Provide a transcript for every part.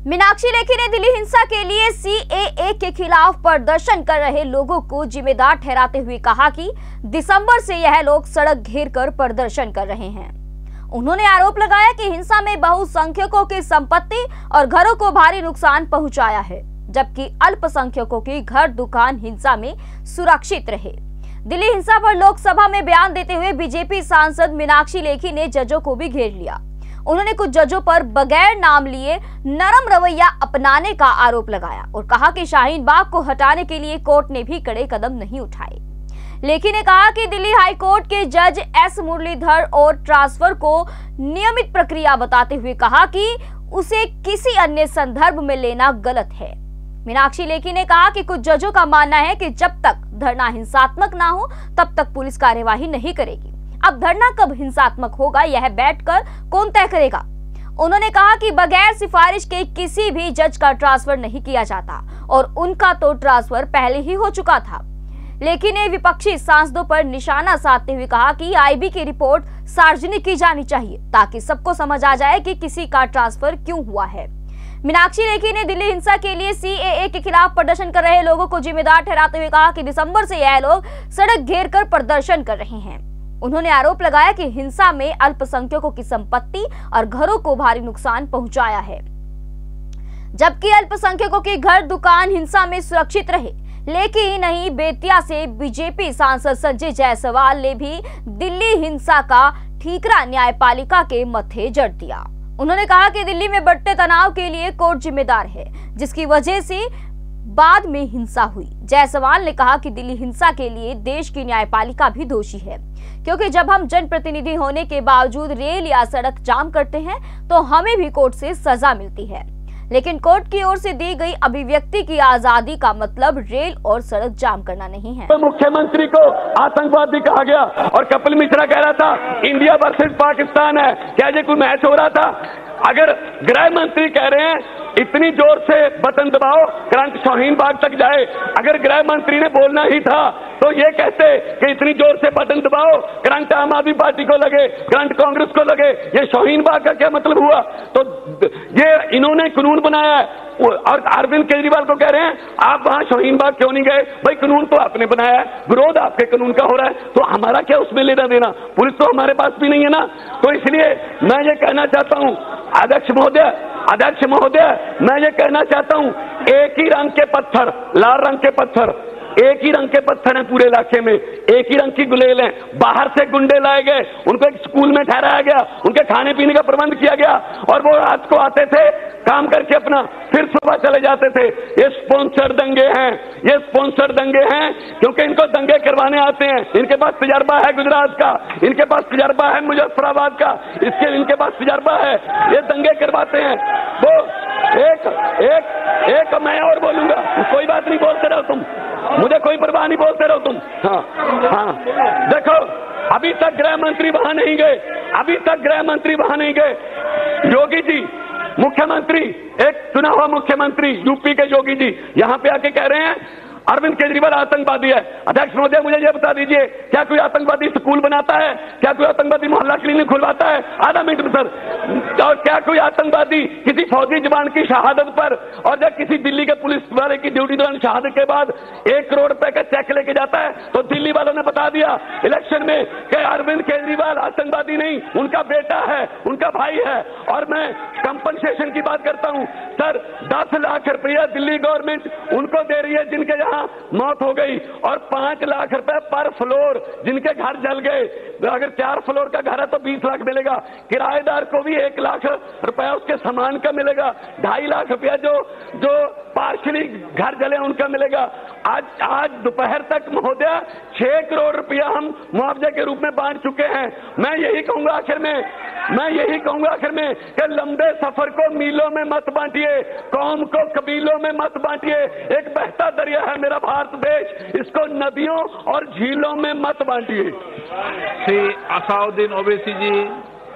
मीनाक्षी लेखी ने दिल्ली हिंसा के लिए सीएए के खिलाफ प्रदर्शन कर रहे लोगों को जिम्मेदार ठहराते हुए कहा कि दिसंबर से यह लोग सड़क घेर कर प्रदर्शन कर रहे हैं। उन्होंने आरोप लगाया कि हिंसा में बहुसंख्यकों की संपत्ति और घरों को भारी नुकसान पहुंचाया है, जबकि अल्पसंख्यकों की घर दुकान हिंसा में सुरक्षित रहे। दिल्ली हिंसा पर लोकसभा में बयान देते हुए बीजेपी सांसद मीनाक्षी लेखी ने जजों को भी घेर लिया। उन्होंने कुछ जजों पर बगैर नाम लिए नरम रवैया अपनाने का आरोप लगाया और कहा कि शाहीन बाग को हटाने के लिए कोर्ट ने भी कड़े कदम नहीं उठाए। लेखी ने कहा कि दिल्ली हाई कोर्ट के जज एस मुरलीधर और ट्रांसफर को नियमित प्रक्रिया बताते हुए कहा कि उसे किसी अन्य संदर्भ में लेना गलत है। मीनाक्षी लेखी ने कहा कि कुछ जजों का मानना है कि जब तक धरना हिंसात्मक ना हो तब तक पुलिस कार्यवाही नहीं करेगी। अब धरना कब हिंसात्मक होगा यह बैठकर कौन तय करेगा। उन्होंने कहा कि बगैर सिफारिश के किसी भी जज का ट्रांसफर नहीं किया जाता और उनका तो ट्रांसफर पहले ही हो चुका था। लेखी ने विपक्षी सांसदों पर निशाना साधते हुए कहा कि आईबी की रिपोर्ट सार्वजनिक की जानी चाहिए ताकि सबको समझ आ जाए कि किसी का ट्रांसफर क्यों हुआ है। मीनाक्षी लेखी ने दिल्ली हिंसा के लिए सीएए के खिलाफ प्रदर्शन कर रहे लोगों को जिम्मेदार ठहराते हुए कहा कि दिसंबर से यह लोग सड़क घेर कर प्रदर्शन कर रहे हैं। उन्होंने आरोप लगाया कि हिंसा में अल्पसंख्यकों की संपत्ति और घरों को भारी नुकसान पहुंचाया है, जबकि अल्पसंख्यकों की घर दुकान हिंसा में सुरक्षित रहे। लेखी ही नहीं, बेतिया से बीजेपी सांसद संजय जायसवाल ने भी दिल्ली हिंसा का ठीकरा न्यायपालिका के मत्थे जड़ दिया। उन्होंने कहा कि दिल्ली में बढ़ते तनाव के लिए कोर्ट जिम्मेदार है, जिसकी वजह से बाद में हिंसा हुई। जायसवाल ने कहा कि दिल्ली हिंसा के लिए देश की न्यायपालिका भी दोषी है, क्योंकि जब हम जनप्रतिनिधि होने के बावजूद रेल या सड़क जाम करते हैं तो हमें भी कोर्ट से सजा मिलती है, लेकिन कोर्ट की ओर से दी गई अभिव्यक्ति की आजादी का मतलब रेल और सड़क जाम करना नहीं है। तो मुख्यमंत्री को आतंकवादी कहा गया और कपिल मिश्रा कह रहा था इंडिया वर्सेस पाकिस्तान है। क्या ये कोई मैच हो रहा था? अगर गृह मंत्री कह रहे हैं इतनी जोर से बटन दबाओ करंट शाहीन बाग तक जाए, अगर गृह मंत्री ने बोलना ही था तो ये कहते कि इतनी जोर से बटन दबाओ करंट आम आदमी पार्टी को लगे, करंट कांग्रेस को लगे। ये शाहीन बाग का क्या मतलब हुआ? तो ये इन्होंने कानून बनाया है और अरविंद केजरीवाल को कह रहे हैं आप वहां शाहीन बाग क्यों नहीं गए? भाई कानून तो आपने बनाया है, विरोध आपके कानून का हो रहा है, तो हमारा क्या उसमें लेना देना? पुलिस तो हमारे पास भी नहीं है ना। तो इसलिए मैं ये कहना चाहता हूं अध्यक्ष महोदय, मैं ये कहना चाहता हूं एक ही रंग के पत्थर, लाल रंग के पत्थर, एक ही रंग के पत्थर हैं पूरे इलाके में, एक ही रंग की गुलेल हैं। बाहर से गुंडे लाए गए, उनको एक स्कूल में ठहराया गया, उनके खाने पीने का प्रबंध किया गया और वो रात को आते थे काम करके अपना फिर सुबह चले जाते थे। ये स्पॉन्सर दंगे हैं, क्योंकि इनको दंगे करवाने आते हैं। इनके पास तजर्बा है गुजरात का, इनके पास तजर्बा है मुजफ्फराबाद का, इनके पास तजर्बा है, ये दंगे करवाते हैं। वो एक मैं और बोलूंगा, कोई बात नहीं, बोलते रहो तुम, मुझे कोई परवाह नहीं, बोलते रहो तुम। हाँ देखो, अभी तक गृह मंत्री वहां नहीं गए, योगी जी मुख्यमंत्री, एक चुना हुआ मुख्यमंत्री यूपी के योगी जी यहां पे आके कह रहे हैं अरविंद केजरीवाल आतंकवादी है। अध्यक्ष महोदय मुझे यह बता दीजिए, क्या कोई आतंकवादी स्कूल बनाता है? क्या कोई आतंकवादी मोहल्ला क्लिनिक खुलवाता है? आधा मिनट में सर। और क्या कोई आतंकवादी किसी फौजी जवान की शहादत पर और जब किसी दिल्ली के पुलिस वाले की ड्यूटी दौरान शहादत के बाद 1 करोड़ रुपए का चेक लेके जाता है? तो दिल्ली वालों ने बता दिया इलेक्शन में कि अरविंद केजरीवाल आतंकवादी नहीं, उनका बेटा है, उनका भाई है। और मैं कंपनसेशन की बात करता हूं सर, 10 लाख रुपया दिल्ली गवर्नमेंट उनको दे रही है जिनके मौत हो गई, और 5 लाख रुपए पर फ्लोर जिनके घर जल गए। अगर 4 फ्लोर का घर है तो 20 लाख मिलेगा, किराएदार को भी 1 लाख रुपया उसके सामान का मिलेगा, 2.5 लाख रुपया जो पार्शली घर जले उनका मिलेगा। आज दोपहर तक महोदय 6 करोड़ रुपया हम मुआवजे के रूप में बांट चुके हैं। मैं यही कहूंगा आखिर में कि लंबे सफर को मीलों में मत बांटिए, कौम को कबीलों में मत बांटिए। एक बहता दरिया है मेरा भारत देश, इसको नदियों और झीलों में मत बांटिए। श्री असाउद्दीन ओवैसी जी,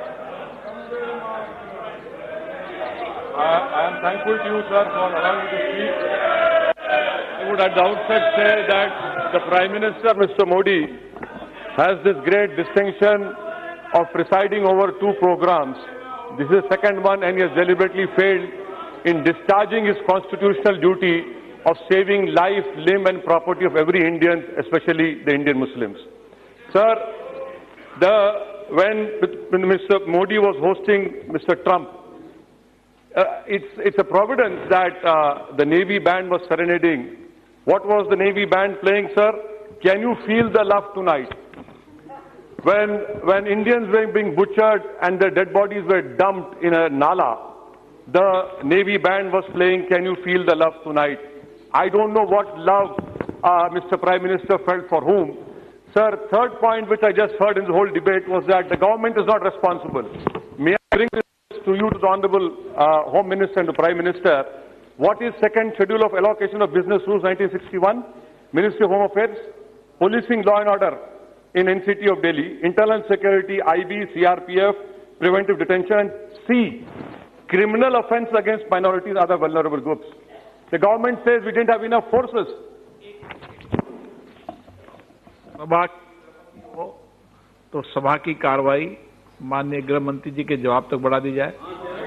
I am thankful to you, sir, for allowing me to speak. I would at the outset say that the Prime Minister, Mr. Modi, has this great distinction of presiding over 2 programs. This is the second one, and he has deliberately failed in discharging his constitutional duty of saving life, limb and property of every Indian, especially the Indian Muslims. Sir, when Mr. Modi was hosting Mr. Trump, it's a providence that the Navy band was serenading. What was the Navy band playing, sir? Can you feel the love tonight? When Indians were being butchered and their dead bodies were dumped in a nala, the Navy band was playing Can You Feel the Love Tonight? I don't know what love Mr. Prime Minister felt for whom. Sir, third point which I just heard in the whole debate was that the government is not responsible. May I bring this to you, to the Honorable Home Minister and the Prime Minister? What is second schedule of allocation of business rules 1961? Ministry of Home Affairs, policing law and order in NCT of Delhi, internal security, IB, CRPF, preventive detention, and C, criminal offense against minorities and other vulnerable groups. The government says we didn't have enough forces. तो सभा की कार्रवाई माननीय गृह मंत्री जी के जवाब तक बढ़ा दी जाए.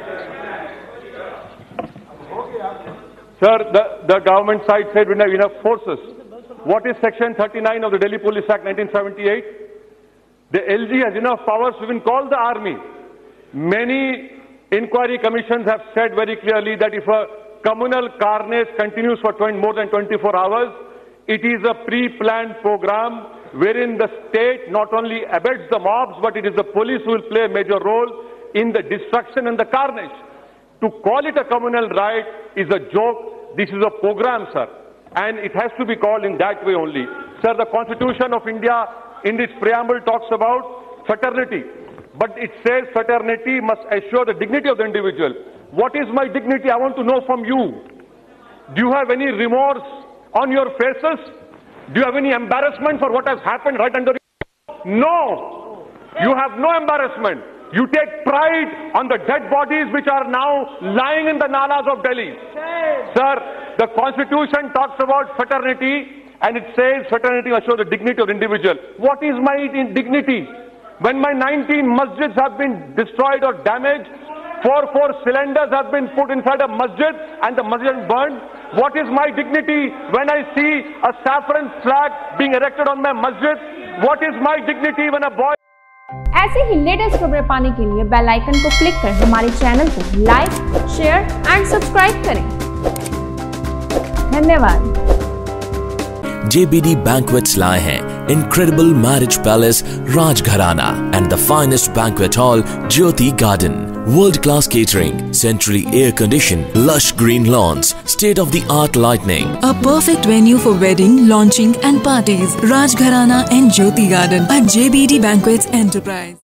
Sir, the government side said we don't have enough forces. What is Section 39 of the Delhi Police Act 1978? The LG has enough powers to even call the army. Many inquiry commissions have said very clearly that if a communal carnage continues for more than 24 hours, it is a pre-planned program wherein the state not only abets the mobs, but it is the police who will play a major role in the destruction and the carnage. To call it a communal riot is a joke. This is a program, sir. And it has to be called in that way only. Sir, the Constitution of India in its preamble talks about fraternity. But it says fraternity must assure the dignity of the individual. What is my dignity? I want to know from you. Do you have any remorse on your faces? Do you have any embarrassment for what has happened right under you? No. You have no embarrassment. You take pride on the dead bodies which are now lying in the nalas of Delhi. Sir, the Constitution talks about fraternity and it says fraternity must show the dignity of the individual. What is my dignity? When my 19 masjids have been destroyed or damaged, 4 cylinders have been put inside a masjid and the masjid burned. What is my dignity when I see a saffron flag being erected on my masjid? What is my dignity when a boy... ऐसे ही latest खबरें पाने के लिए bell icon को click कर हमारे channel को like, share and subscribe करें. धन्यवाद. JBD Banquets लाए हैं Incredible Marriage Palace Rajgharana and the finest banquet hall Jyoti Garden. World-class catering, centrally air-conditioned, lush green lawns, state-of-the-art lighting. A perfect venue for wedding, launching and parties. Rajgharana and Jyoti Garden at JBD Banquets Enterprise.